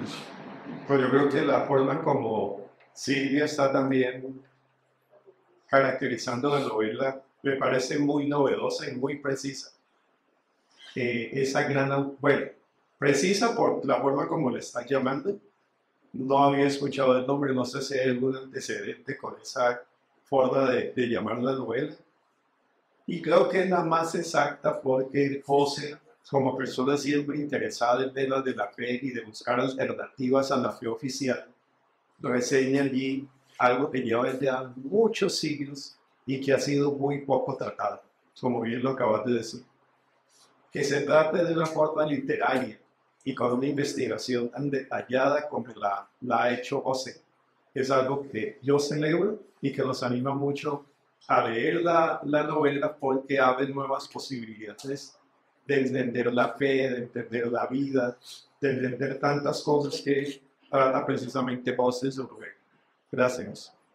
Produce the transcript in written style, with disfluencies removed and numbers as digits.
Pues yo creo que la forma como Silvia está también caracterizando la novela me parece muy novedosa y muy precisa. Esa gran, bueno, precisa por la forma como le están llamando. No había escuchado el nombre, no sé si hay algún antecedente con esa forma de llamar la novela. Y creo que es la más exacta porque José, como persona siempre interesada en temas de la fe y de buscar alternativas a la fe oficial, reseña allí algo que lleva ya muchos siglos y que ha sido muy poco tratado, como bien lo acabas de decir. Que se trate de una forma literaria y con una investigación tan detallada como la ha hecho José. Es algo que yo celebro y que nos anima mucho a leer la novela porque abre nuevas posibilidades de entender la fe, de entender la vida, de entender tantas cosas que trata precisamente José sobre. Gracias.